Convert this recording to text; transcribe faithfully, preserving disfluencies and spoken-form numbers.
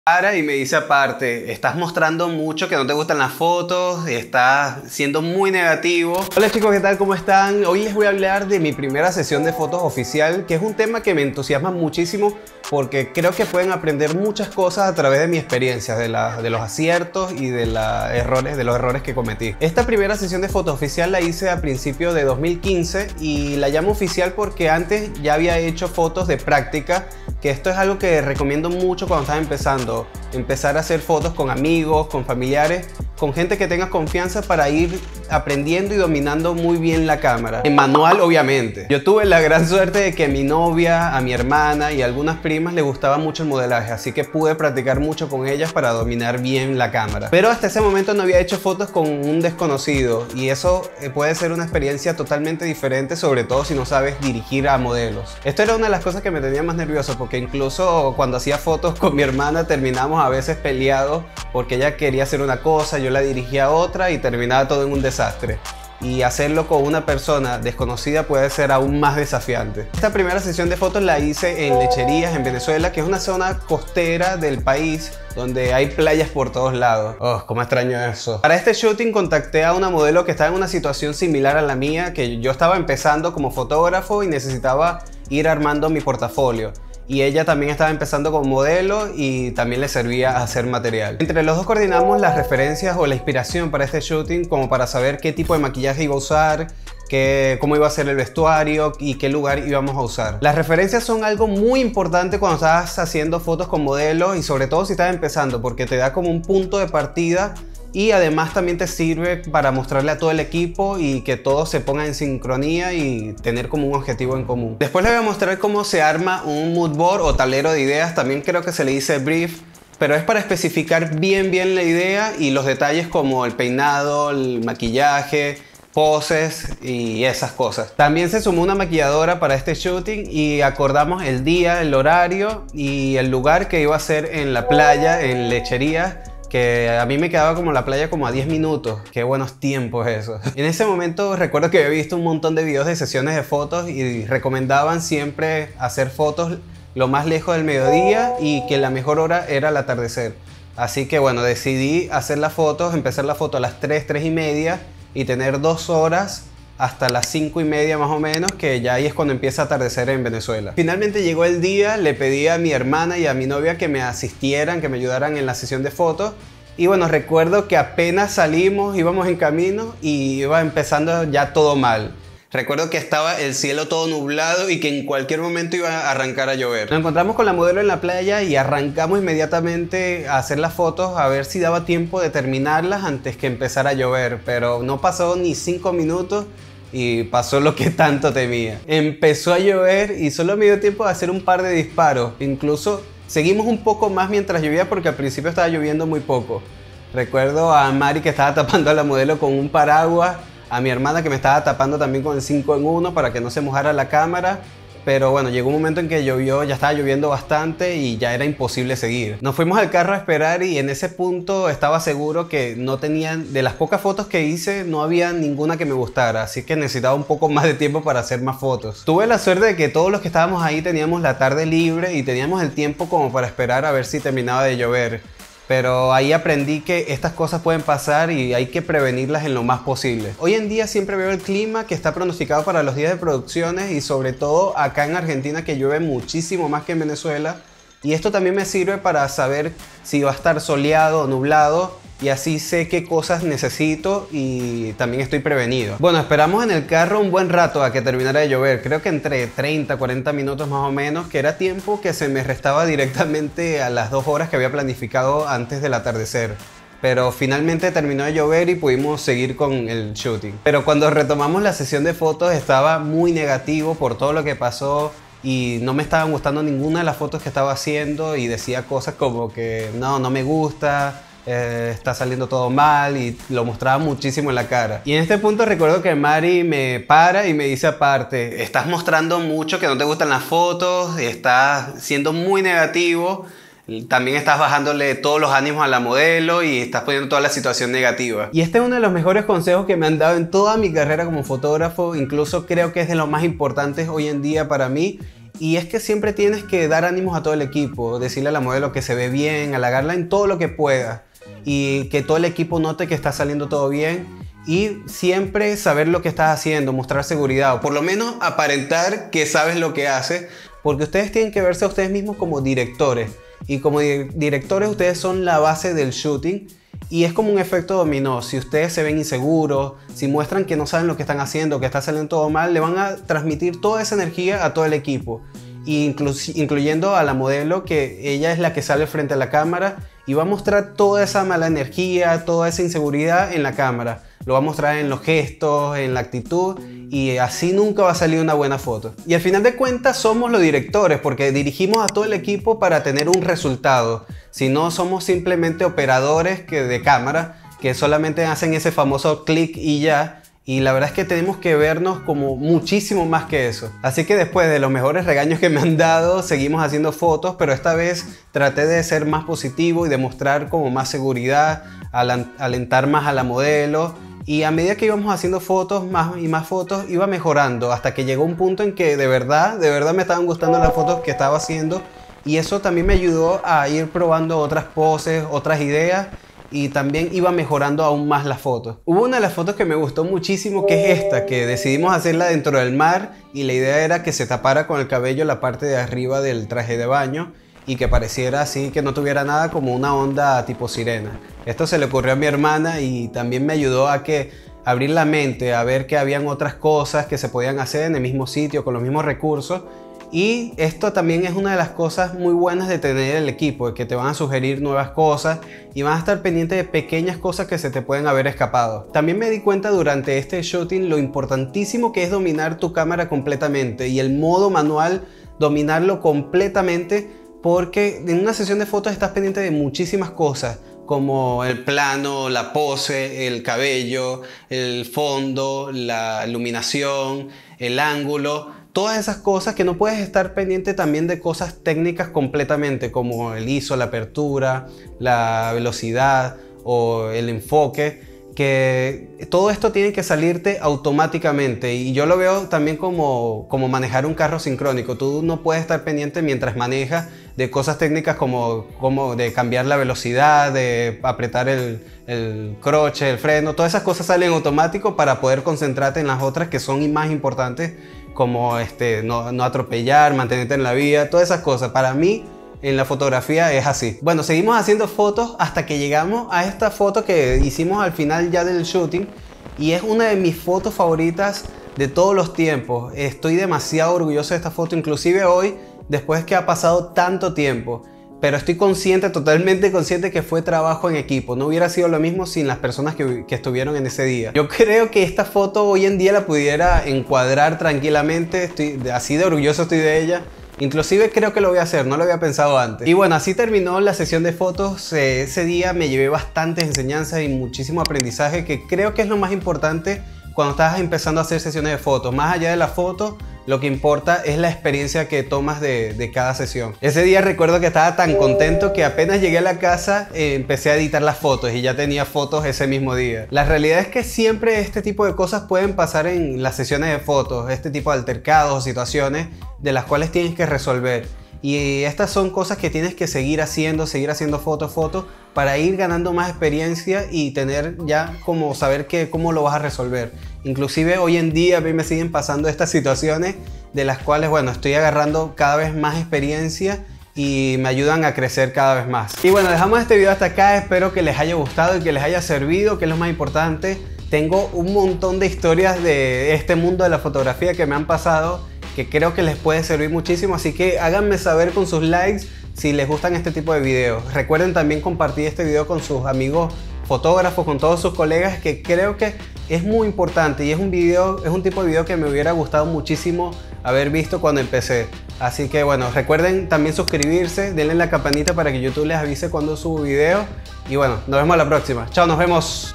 Para y me dice aparte, estás mostrando mucho que no te gustan las fotos, estás siendo muy negativo. Hola chicos, ¿qué tal? ¿Cómo están? Hoy les voy a hablar de mi primera sesión de fotos oficial, que es un tema que me entusiasma muchísimo porque creo que pueden aprender muchas cosas a través de mi experiencia, de, la, de los aciertos y de, la errores, de los errores que cometí. Esta primera sesión de fotos oficial la hice a principios de dos mil quince y la llamo oficial porque antes ya había hecho fotos de práctica, que esto es algo que recomiendo mucho cuando estás empezando. Empezar a hacer fotos con amigos, con familiares, con gente que tengas confianza para ir aprendiendo y dominando muy bien la cámara. En manual, obviamente. Yo tuve la gran suerte de que a mi novia, a mi hermana y a algunas primas les gustaba mucho el modelaje, así que pude practicar mucho con ellas para dominar bien la cámara. Pero hasta ese momento no había hecho fotos con un desconocido y eso puede ser una experiencia totalmente diferente, sobre todo si no sabes dirigir a modelos. Esto era una de las cosas que me tenía más nervioso, porque incluso cuando hacía fotos con mi hermana terminamos a veces peleados porque ella quería hacer una cosa, yo la dirigía a otra y terminaba todo en un desastre. Y hacerlo con una persona desconocida puede ser aún más desafiante. Esta primera sesión de fotos la hice en Lecherías, en Venezuela, que es una zona costera del país donde hay playas por todos lados. Oh, cómo extraño eso. Para este shooting contacté a una modelo que estaba en una situación similar a la mía, que yo estaba empezando como fotógrafo y necesitaba ir armando mi portafolio. Y ella también estaba empezando como modelo y también le servía a hacer material. Entre los dos coordinamos las referencias o la inspiración para este shooting, como para saber qué tipo de maquillaje iba a usar, qué, cómo iba a ser el vestuario y qué lugar íbamos a usar. Las referencias son algo muy importante cuando estás haciendo fotos con modelos y sobre todo si estás empezando, porque te da como un punto de partida. Y además también te sirve para mostrarle a todo el equipo y que todos se pongan en sincronía y tener como un objetivo en común. Después les voy a mostrar cómo se arma un mood board o tablero de ideas. También creo que se le dice brief, pero es para especificar bien bien la idea y los detalles como el peinado, el maquillaje, poses y esas cosas. También se sumó una maquilladora para este shooting y acordamos el día, el horario y el lugar que iba a ser en la playa, en Lecherías, que a mí me quedaba como la playa como a diez minutos. Qué buenos tiempos eso. En ese momento recuerdo que había visto un montón de videos de sesiones de fotos y recomendaban siempre hacer fotos lo más lejos del mediodía y que la mejor hora era el atardecer. Así que bueno, decidí hacer las fotos, empezar la foto a las tres, tres y media y tener dos horas hasta las cinco y media más o menos, que ya ahí es cuando empieza a atardecer en Venezuela. Finalmente llegó el día, le pedí a mi hermana y a mi novia que me asistieran, que me ayudaran en la sesión de fotos. Y bueno, recuerdo que apenas salimos, íbamos en camino y iba empezando ya todo mal. Recuerdo que estaba el cielo todo nublado y que en cualquier momento iba a arrancar a llover. Nos encontramos con la modelo en la playa y arrancamos inmediatamente a hacer las fotos a ver si daba tiempo de terminarlas antes que empezara a llover. Pero no pasó ni cinco minutos y pasó lo que tanto temía. Empezó a llover y solo me dio tiempo de hacer un par de disparos. Incluso seguimos un poco más mientras llovía porque al principio estaba lloviendo muy poco. Recuerdo a Mari que estaba tapando a la modelo con un paraguas, a mi hermana que me estaba tapando también con el cinco en uno para que no se mojara la cámara. Pero bueno, llegó un momento en que llovió, ya estaba lloviendo bastante y ya era imposible seguir. Nos fuimos al carro a esperar y en ese punto estaba seguro que no tenían, de las pocas fotos que hice, no había ninguna que me gustara. Así que necesitaba un poco más de tiempo para hacer más fotos. Tuve la suerte de que todos los que estábamos ahí teníamos la tarde libre y teníamos el tiempo como para esperar a ver si terminaba de llover. Pero ahí aprendí que estas cosas pueden pasar y hay que prevenirlas en lo más posible. Hoy en día siempre veo el clima que está pronosticado para los días de producciones y sobre todo acá en Argentina, que llueve muchísimo más que en Venezuela. Y esto también me sirve para saber si va a estar soleado o nublado y así sé qué cosas necesito y también estoy prevenido. Bueno, esperamos en el carro un buen rato a que terminara de llover. Creo que entre treinta, cuarenta minutos más o menos, que era tiempo que se me restaba directamente a las dos horas que había planificado antes del atardecer. Pero finalmente terminó de llover y pudimos seguir con el shooting. Pero cuando retomamos la sesión de fotos estaba muy negativo por todo lo que pasó y no me estaban gustando ninguna de las fotos que estaba haciendo y decía cosas como que no, no me gusta, eh, está saliendo todo mal y lo mostraba muchísimo en la cara. Y en este punto recuerdo que Mari me para y me dice aparte, estás mostrando mucho que no te gustan las fotos, estás siendo muy negativo. También estás bajándole todos los ánimos a la modelo y estás poniendo toda la situación negativa. Y este es uno de los mejores consejos que me han dado en toda mi carrera como fotógrafo. Incluso creo que es de los más importantes hoy en día para mí. Y es que siempre tienes que dar ánimos a todo el equipo, decirle a la modelo que se ve bien, halagarla en todo lo que pueda y que todo el equipo note que está saliendo todo bien y siempre saber lo que estás haciendo, mostrar seguridad o por lo menos aparentar que sabes lo que haces, porque ustedes tienen que verse a ustedes mismos como directores y como di- directores ustedes son la base del shooting. Y es como un efecto dominó. Si ustedes se ven inseguros, si muestran que no saben lo que están haciendo, que está saliendo todo mal, le van a transmitir toda esa energía a todo el equipo. Inclu incluyendo a la modelo, que ella es la que sale frente a la cámara y va a mostrar toda esa mala energía, toda esa inseguridad en la cámara. Lo va a mostrar en los gestos, en la actitud, y así nunca va a salir una buena foto. Y al final de cuentas somos los directores, porque dirigimos a todo el equipo para tener un resultado. Si no, somos simplemente operadores que, de cámara que solamente hacen ese famoso clic y ya. Y la verdad es que tenemos que vernos como muchísimo más que eso. Así que después de los mejores regaños que me han dado, seguimos haciendo fotos, pero esta vez traté de ser más positivo y de mostrar como más seguridad, alentar más a la modelo. Y a medida que íbamos haciendo fotos, más y más fotos, iba mejorando hasta que llegó un punto en que de verdad, de verdad me estaban gustando las fotos que estaba haciendo. Y eso también me ayudó a ir probando otras poses, otras ideas. Y también iba mejorando aún más las fotos. Hubo una de las fotos que me gustó muchísimo, que es esta, que decidimos hacerla dentro del mar y la idea era que se tapara con el cabello la parte de arriba del traje de baño y que pareciera así, que no tuviera nada, como una onda tipo sirena. Esto se le ocurrió a mi hermana y también me ayudó a que abrir la mente, a ver que habían otras cosas que se podían hacer en el mismo sitio con los mismos recursos. Y esto también es una de las cosas muy buenas de tener el equipo, que te van a sugerir nuevas cosas y van a estar pendientes de pequeñas cosas que se te pueden haber escapado. También me di cuenta durante este shooting lo importantísimo que es dominar tu cámara completamente y el modo manual, dominarlo completamente, porque en una sesión de fotos estás pendiente de muchísimas cosas, como el plano, la pose, el cabello, el fondo, la iluminación, el ángulo. Todas esas cosas que no puedes estar pendiente también de cosas técnicas completamente, como el I S O, la apertura, la velocidad o el enfoque, que todo esto tiene que salirte automáticamente. Y yo lo veo también como, como manejar un carro sincrónico. Tú no puedes estar pendiente mientras manejas de cosas técnicas como, como de cambiar la velocidad, de apretar el, el croche, el freno. Todas esas cosas salen automático para poder concentrarte en las otras que son más importantes, como este, no, no atropellar, mantenerte en la vía, todas esas cosas. Para mí, en la fotografía es así. Bueno, seguimos haciendo fotos hasta que llegamos a esta foto que hicimos al final ya del shooting. Y es una de mis fotos favoritas de todos los tiempos. Estoy demasiado orgulloso de esta foto, inclusive hoy, después que ha pasado tanto tiempo. Pero estoy consciente, totalmente consciente, que fue trabajo en equipo. No hubiera sido lo mismo sin las personas que, que estuvieron en ese día. Yo creo que esta foto hoy en día la pudiera encuadrar tranquilamente. Estoy, así de orgulloso estoy de ella. Inclusive creo que lo voy a hacer, no lo había pensado antes. Y bueno, así terminó la sesión de fotos. Eh, ese día me llevé bastantes enseñanzas y muchísimo aprendizaje, que creo que es lo más importante cuando estás empezando a hacer sesiones de fotos. Más allá de la foto, lo que importa es la experiencia que tomas de, de cada sesión. Ese día recuerdo que estaba tan contento que apenas llegué a la casa eh, empecé a editar las fotos y ya tenía fotos ese mismo día. La realidad es que siempre este tipo de cosas pueden pasar en las sesiones de fotos, este tipo de altercados o situaciones de las cuales tienes que resolver. Y estas son cosas que tienes que seguir haciendo, seguir haciendo fotos, fotos, para ir ganando más experiencia y tener ya como saber que, cómo lo vas a resolver. Inclusive hoy en día a mí me siguen pasando estas situaciones de las cuales, bueno, estoy agarrando cada vez más experiencia y me ayudan a crecer cada vez más. Y bueno, dejamos este video hasta acá. Espero que les haya gustado y que les haya servido, que es lo más importante. Tengo un montón de historias de este mundo de la fotografía que me han pasado, que creo que les puede servir muchísimo, así que háganme saber con sus likes si les gustan este tipo de videos. Recuerden también compartir este video con sus amigos fotógrafos, con todos sus colegas, que creo que es muy importante y es un video, es un tipo de video que me hubiera gustado muchísimo haber visto cuando empecé. Así que bueno, recuerden también suscribirse, denle la campanita para que YouTube les avise cuando subo video. Y bueno, nos vemos la próxima. Chao, nos vemos.